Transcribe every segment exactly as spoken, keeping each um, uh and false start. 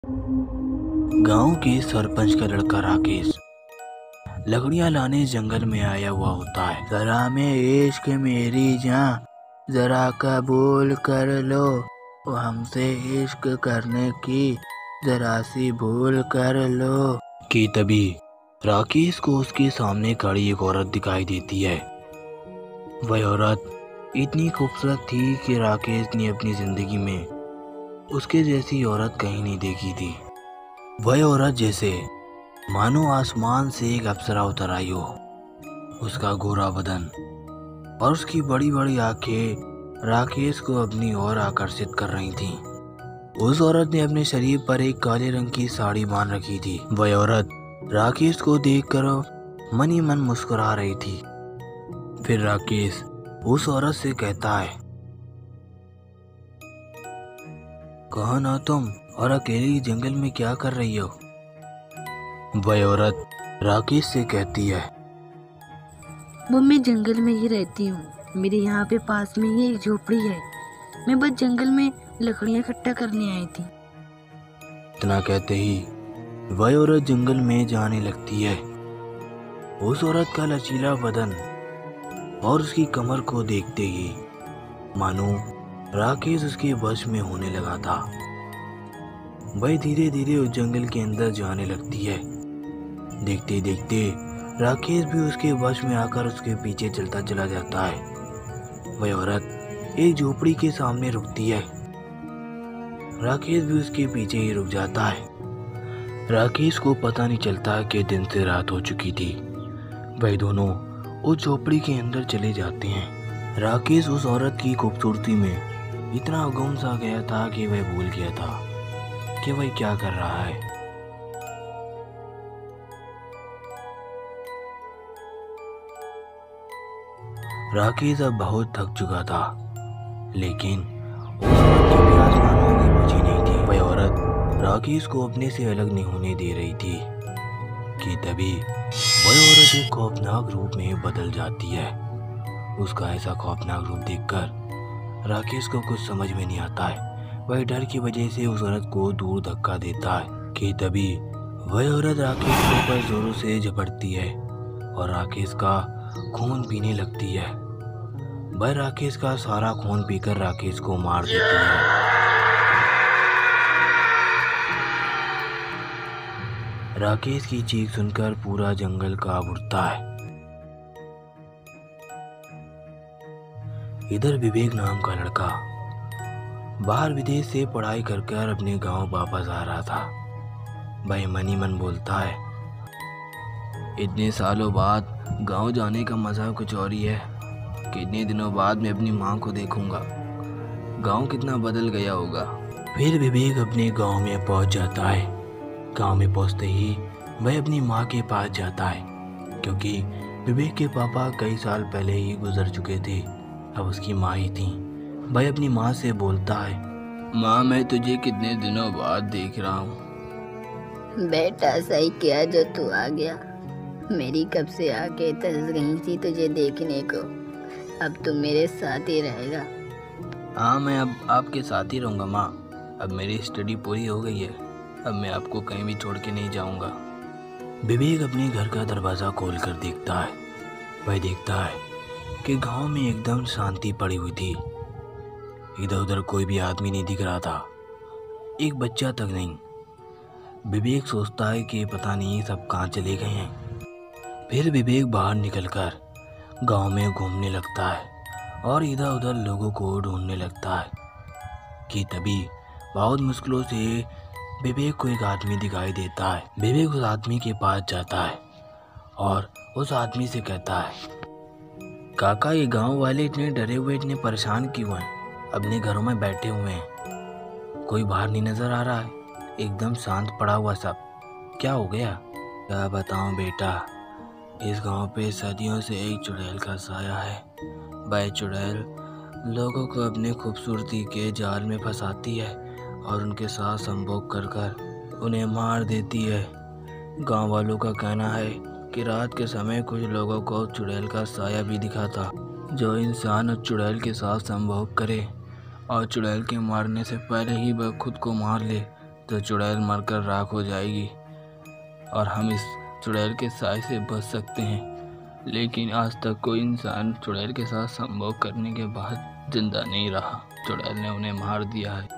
गांव के सरपंच का लड़का राकेश लकड़ियां लाने जंगल में आया हुआ होता है। जरा में इश्क मेरी जान, जरा कबूल कर लो, वो हमसे इश्क करने की जरा सी भूल कर लो। कि तभी राकेश को उसके सामने खड़ी एक औरत दिखाई देती है। वह औरत इतनी खूबसूरत थी कि राकेश ने अपनी जिंदगी में उसके जैसी औरत कहीं नहीं देखी थी। वह औरत जैसे मानो आसमान से एक अप्सरा उतर आई हो। उसका गोरा बदन और उसकी बड़ी बड़ी आंखें राकेश को अपनी ओर आकर्षित कर रही थीं। उस औरत ने अपने शरीर पर एक काले रंग की साड़ी बांध रखी थी। वह औरत राकेश को देखकर मन ही मन मुस्कुरा रही थी। फिर राकेश उस औरत से कहता है, कौन हो तुम और अकेली जंगल में क्या कर रही हो? वह औरत राकेश से कहती है, वो मैं जंगल में ही रहती हूँ। मेरे यहाँ पे पास में ही एक झोपड़ी है। मैं बस जंगल में लकड़ियाँ इकट्ठा करने आई थी। इतना कहते ही वह औरत जंगल में जाने लगती है। उस औरत का लचीला बदन और उसकी कमर को देखते ही मानो राकेश उसके वश में होने लगा था। वह धीरे धीरे उस जंगल के अंदर जाने लगती है। देखते देखते राकेश भी उसके वश में आकर उसके पीछे चलता चला जाता है। वह औरत एक झोपड़ी के सामने रुकती है। राकेश भी उसके पीछे ही रुक जाता है। राकेश को पता नहीं चलता कि दिन से रात हो चुकी थी। वह दोनों उस झोपड़ी के अंदर चले जाते हैं। राकेश उस औरत की खूबसूरती में इतना गुम सा गया था कि वह भूल गया था कि वह क्या कर रहा है। राकेश अब बहुत थक चुका था, लेकिन उस औरत की भी आसमानों की बुझी नहीं थी। वह औरत राकेश को अपने से अलग नहीं होने दे रही थी कि तभी वह औरत एक खौफनाक रूप में बदल जाती है। उसका ऐसा खौफनाक रूप देखकर राकेश को कुछ समझ में नहीं आता है। वह डर की वजह से उस औरत को दूर धक्का देता है कि तभी वह औरत राकेश के ऊपर जोरों से झपटती है और राकेश का खून पीने लगती है। वह राकेश का सारा खून पीकर राकेश को मार देती है। राकेश की चीख सुनकर पूरा जंगल कांप उठता है। इधर विवेक नाम का लड़का बाहर विदेश से पढ़ाई कर कर अपने गांव वापस आ रहा था। वह मन ही मन बोलता है, इतने सालों बाद गांव जाने का मजा कुछ और ही है। कितने दिनों बाद मैं अपनी माँ को देखूंगा। गांव कितना बदल गया होगा। फिर विवेक अपने गांव में पहुंच जाता है। गांव में पहुंचते ही वह अपनी माँ के पास जाता है, क्योंकि विवेक के पापा कई साल पहले ही गुजर चुके थे। अब उसकी माँ ही थी। वह अपनी माँ से बोलता है, माँ मैं तुझे कितने दिनों बाद देख रहा हूँ। बेटा सही किया जो तू आ गया। मेरी कब से आके तरस गई थी तुझे देखने को। अब तू मेरे साथ ही रहेगा। हाँ मैं अब आपके साथ ही रहूँगा माँ। अब मेरी स्टडी पूरी हो गई है। अब मैं आपको कहीं भी छोड़ के नहीं जाऊँगा। विवेक अपने घर का दरवाज़ा खोल कर देखता है। वह देखता है कि गांव में एकदम शांति पड़ी हुई थी। इधर उधर कोई भी आदमी नहीं दिख रहा था, एक बच्चा तक नहीं। विवेक सोचता है कि पता नहीं सब कहाँ चले गए हैं। फिर विवेक बाहर निकलकर गांव में घूमने लगता है और इधर उधर लोगों को ढूंढने लगता है कि तभी बहुत मुश्किलों से विवेक को एक आदमी दिखाई देता है। विवेक उस आदमी के पास जाता है और उस आदमी से कहता है, काका ये गांव वाले इतने डरे हुए, इतने परेशान क्यों हैं? अपने घरों में बैठे हुए हैं, कोई बाहर नहीं नजर आ रहा है, एकदम शांत पड़ा हुआ सब। क्या हो गया? क्या बताऊं बेटा, इस गांव पे सदियों से एक चुड़ैल का साया है। वह चुड़ैल लोगों को अपने खूबसूरती के जाल में फंसाती है और उनके साथ संभोग कर कर उन्हें मार देती है। गांव वालों का कहना है कि रात के समय कुछ लोगों को चुड़ैल का साया भी दिखा था। जो इंसान उस चुड़ैल के साथ संभोग करे और चुड़ैल के मारने से पहले ही वह खुद को मार ले तो चुड़ैल मरकर राख हो जाएगी और हम इस चुड़ैल के साए से बच सकते हैं। लेकिन आज तक कोई इंसान चुड़ैल के साथ संभोग करने के बाद जिंदा नहीं रहा। चुड़ैल ने उन्हें मार दिया है।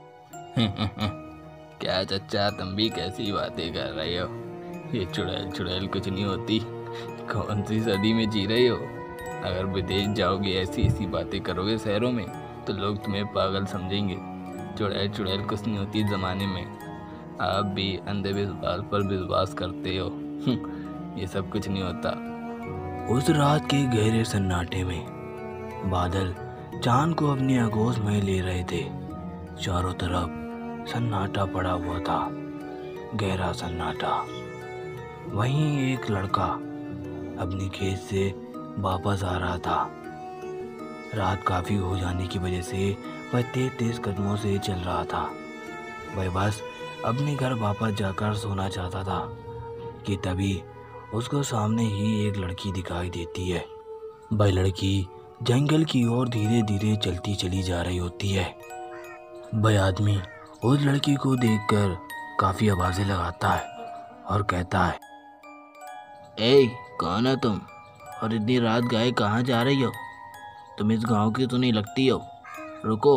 क्या चचा, तुम भी कैसी बातें कर रहे हो? ये चुड़ैल चुड़ैल कुछ नहीं होती। कौन सी सदी में जी रहे हो? अगर विदेश जाओगे ऐसी ऐसी बातें करोगे शहरों में तो लोग तुम्हें पागल समझेंगे। चुड़ैल चुड़ैल कुछ नहीं होती। ज़माने में आप भी अंधविश्वास पर विश्वास करते हो। ये सब कुछ नहीं होता। उस रात के गहरे सन्नाटे में बादल चांद को अपनी आगोश में ले रहे थे। चारों तरफ सन्नाटा पड़ा हुआ था, गहरा सन्नाटा। वहीं एक लड़का अपनी खेत से वापस आ रहा था। रात काफ़ी हो जाने की वजह से वह तेज तेज कदमों से चल रहा था। वह बस अपने घर वापस जाकर सोना चाहता था कि तभी उसको सामने ही एक लड़की दिखाई देती है। वह लड़की जंगल की ओर धीरे धीरे चलती चली जा रही होती है। वह आदमी उस लड़की को देखकर काफ़ी आवाज़ें लगाता है और कहता है, ए कौन है तुम और इतनी रात गाय कहाँ जा रही हो? तुम इस गांव की तो नहीं लगती हो, रुको।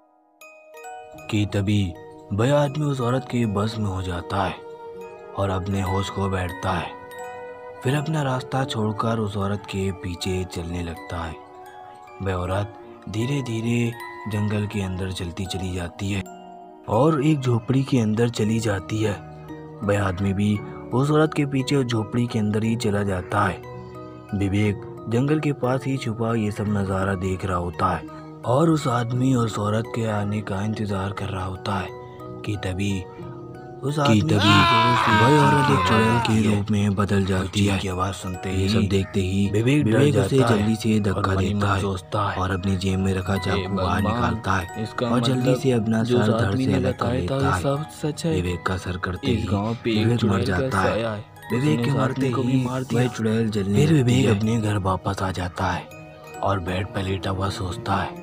कि तभी वह आदमी उस औरत के बस में हो जाता है और अपने होश खो बैठता है। फिर अपना रास्ता छोड़कर उस औरत के पीछे चलने लगता है। वह औरत धीरे धीरे जंगल के अंदर चलती चली जाती है और एक झोपड़ी के अंदर चली जाती है। वह आदमी भी उस औरत के पीछे उस झोपड़ी के अंदर ही चला जाता है। विवेक जंगल के पास ही छुपा ये सब नज़ारा देख रहा होता है और उस आदमी और उस औरत के आने का इंतजार कर रहा होता है कि तभी उस आदमी की तभी वह औरत एक चुड़ैल के रूप में बदल जाती है। की आवाज़ सुनते ही सब देखते ही विवेक विवेक उसे जल्दी से धक्का देता है और अपनी जेब में रखा चाकू बाहर निकालता है और जल्दी से अपना सर धड़ से अलग कर लेता है। विवेक का सर करते ही विवेक मर जाता है। विवेक के मरते ही वह चुड़ैल जलने फिर विवेक अपने घर वापस आ जाता है और बेड पर लेटा हुआ सोचता है,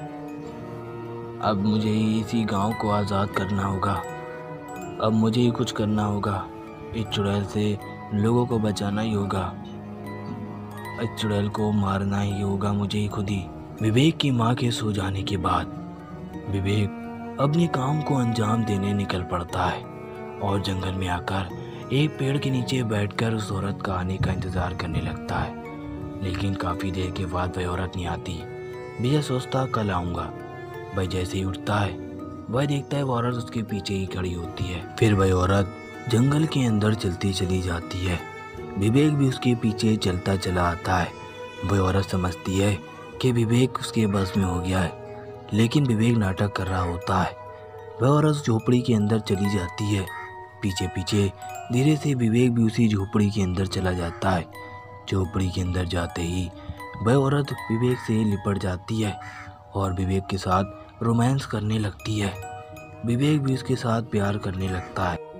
अब मुझे इसी गांव को आज़ाद करना होगा। अब मुझे ही कुछ करना होगा। इस चुड़ैल से लोगों को बचाना ही होगा। इस चुड़ैल को मारना ही होगा मुझे ही खुद ही। विवेक की माँ के सो जाने के बाद विवेक अपने काम को अंजाम देने निकल पड़ता है और जंगल में आकर एक पेड़ के नीचे बैठकर उस औरत का आने का इंतज़ार करने लगता है। लेकिन काफ़ी देर के बाद वह औरत नहीं आती। विजय सोचता कल आऊँगा। वह जैसे ही उठता है वह देखता है वह औरत उसके पीछे ही खड़ी होती है। फिर वह औरत जंगल के अंदर चलती चली जाती है। विवेक भी उसके पीछे चलता चला आता है। वह औरत समझती है कि विवेक उसके बस में हो गया है, लेकिन विवेक नाटक कर रहा होता है। वह औरत झोपड़ी के अंदर चली जाती है। पीछे पीछे धीरे से विवेक भी उसी झोपड़ी के अंदर चला जाता है। झोपड़ी के अंदर जाते ही वह औरत विवेक से लिपट जाती है और विवेक के साथ रोमांस करने लगती है। विवेक भी उसके साथ प्यार करने लगता है।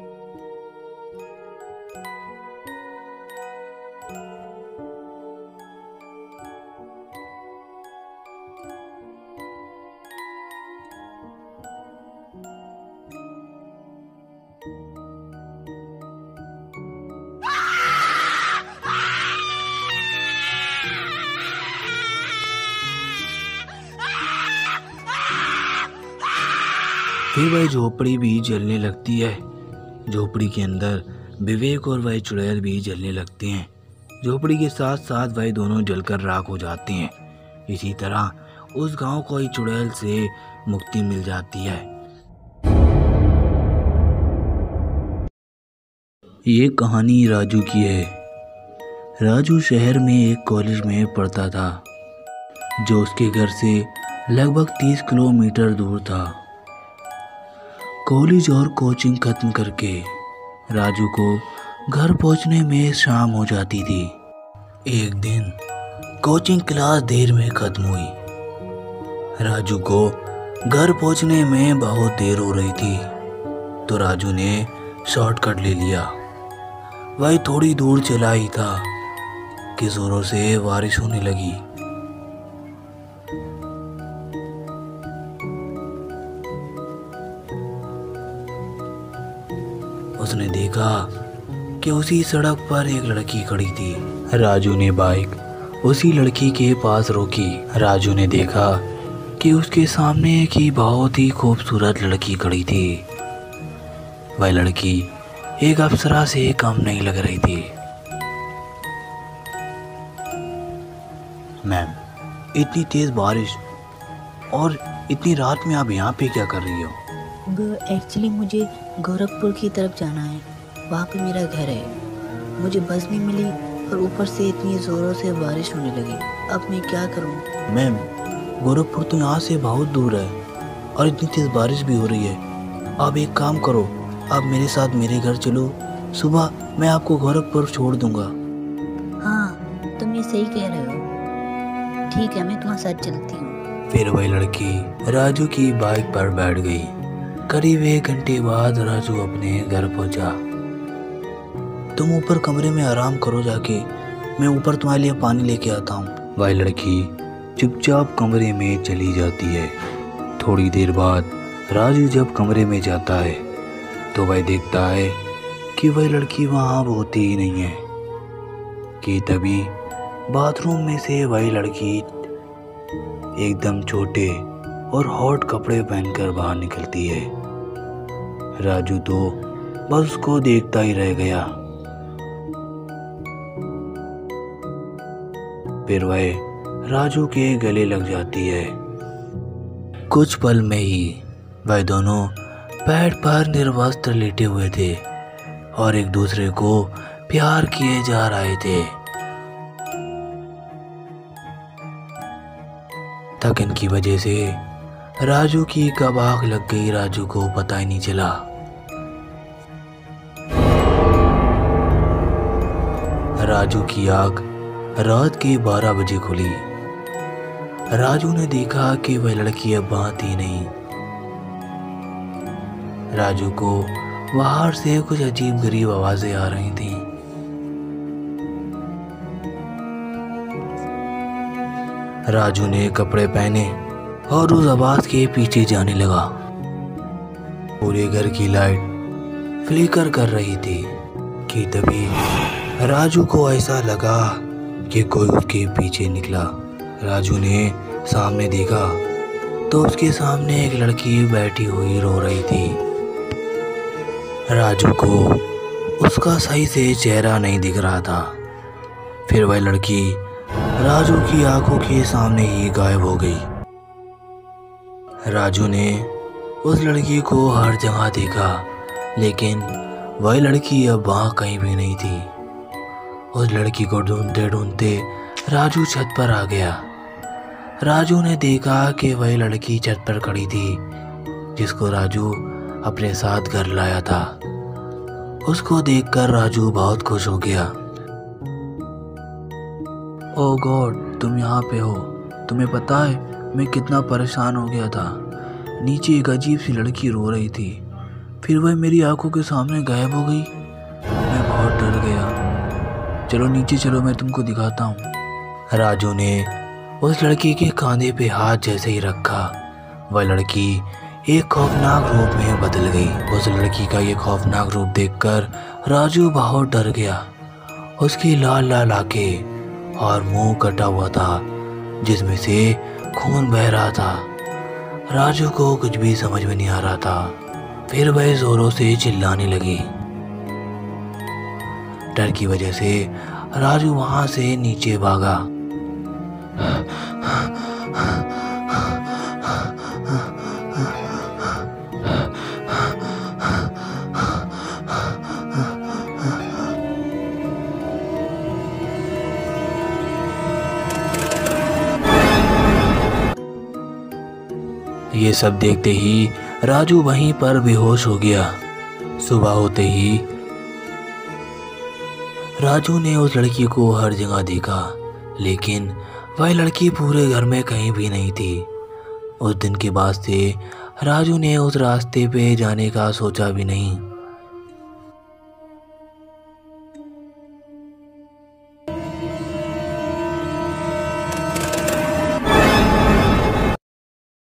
फिर वह झोपड़ी भी जलने लगती है। झोपड़ी के अंदर विवेक और वह चुड़ैल भी जलने लगते हैं। झोपड़ी के साथ साथ वह दोनों जलकर राख हो जाते हैं। इसी तरह उस गांव को ही चुड़ैल से मुक्ति मिल जाती है। ये कहानी राजू की है। राजू शहर में एक कॉलेज में पढ़ता था जो उसके घर से लगभग तीस किलोमीटर दूर था। कॉलेज और कोचिंग खत्म करके राजू को घर पहुंचने में शाम हो जाती थी। एक दिन कोचिंग क्लास देर में खत्म हुई। राजू को घर पहुंचने में बहुत देर हो रही थी तो राजू ने शॉर्टकट ले लिया। वह थोड़ी दूर चला ही था कि जोरों से बारिश होने लगी। उसने देखा कि उसी सड़क पर एक लड़की खड़ी थी। राजू ने बाइक उसी लड़की के पास रोकी। राजू ने देखा कि उसके सामने एक ही बहुत ही खूबसूरत लड़की खड़ी थी। वह लड़की एक अप्सरा से कम नहीं लग रही थी। मैम, इतनी तेज बारिश और इतनी रात में आप यहाँ पे क्या कर रही हो? एक्चुअली मुझे गोरखपुर की तरफ जाना है, वहाँ पे मेरा घर है। मुझे बस नहीं मिली और ऊपर से इतनी ज़ोरों से बारिश होने लगी। अब मैं क्या करूँ? मैम, गोरखपुर तो यहाँ से बहुत दूर है और इतनी तेज़ बारिश भी हो रही है। आप एक काम करो, आप मेरे साथ मेरे घर चलो, सुबह मैं आपको गोरखपुर छोड़ दूँगा। हाँ, तुम ये सही कह रहे हो। ठीक है, मैं तुम्हारे साथ चलती हूँ। फिर वही लड़की राजू की बाइक पर बैठ गई। करीब एक घंटे बाद राजू अपने घर पहुंचा। तुम ऊपर कमरे में आराम करो जाके, मैं ऊपर तुम्हारे लिए पानी लेके आता हूँ। वह लड़की चुपचाप कमरे में चली जाती है। थोड़ी देर बाद राजू जब कमरे में जाता है तो वह देखता है कि वह लड़की वहाँ होती ही नहीं है कि तभी बाथरूम में से वही लड़की एकदम छोटे और हॉट कपड़े पहनकर बाहर निकलती है। राजू तो बस उसको देखता ही रह गया। फिर वह राजू के गले लग जाती है। कुछ पल में ही वह दोनों बेड पर निर्वस्त्र लेटे हुए थे और एक दूसरे को प्यार किए जा रहे थे। थकन की वजह से राजू की कब आग लग गई, राजू को पता ही नहीं चला। राजू की आग रात के बारह बजे खुली। राजू ने देखा कि वह लड़की अब वहां थी नहीं। राजू को बाहर से कुछ अजीब गरीब आवाजें आ रही थीं। राजू ने कपड़े पहने और उस आवाज के पीछे जाने लगा। पूरे घर की लाइट फ्लिकर कर रही थी कि तभी राजू को ऐसा लगा कि कोई उसके पीछे निकला। राजू ने सामने देखा तो उसके सामने एक लड़की बैठी हुई रो रही थी। राजू को उसका सही से चेहरा नहीं दिख रहा था। फिर वह लड़की राजू की आंखों के सामने ही गायब हो गई। राजू ने उस लड़की को हर जगह देखा, लेकिन वह लड़की अब वहाँ कहीं भी नहीं थी। उस लड़की को ढूंढते ढूंढते राजू छत पर आ गया। राजू ने देखा कि वह लड़की छत पर खड़ी थी जिसको राजू अपने साथ घर लाया था। उसको देखकर राजू बहुत खुश हो गया। ओह गॉड, तुम यहाँ पे हो। तुम्हें पता है मैं कितना परेशान हो गया था। नीचे एक अजीब सी लड़की रो रही थी, फिर वह मेरी आंखों के सामने गायब हो गई। मैं बहुत डर गया। चलो नीचे चलो, मैं तुमको दिखाता हूँ। राजू ने उस लड़की के कंधे पे हाथ जैसे ही रखा, वह लड़की एक खौफनाक रूप में बदल गई। उस लड़की का ये खौफनाक रूप देखकर राजू बहुत डर गया। उसकी लाल लाल आंखें और मुंह कटा हुआ था जिसमें से खून बह रहा था। राजू को कुछ भी समझ में नहीं आ रहा था। फिर वह जोरों से चिल्लाने लगी। डर की वजह से राजू वहां से नीचे भागा। ये सब देखते ही राजू वहीं पर बेहोश हो गया। सुबह होते ही राजू ने उस लड़की को हर जगह देखा, लेकिन वह लड़की पूरे घर में कहीं भी नहीं थी। उस दिन के बाद से राजू ने उस रास्ते पे जाने का सोचा भी नहीं।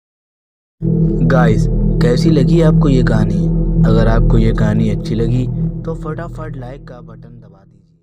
गाइस, कैसी लगी आपको ये कहानी? अगर आपको ये कहानी अच्छी लगी तो फटाफट लाइक का बटन दबा दीजिए।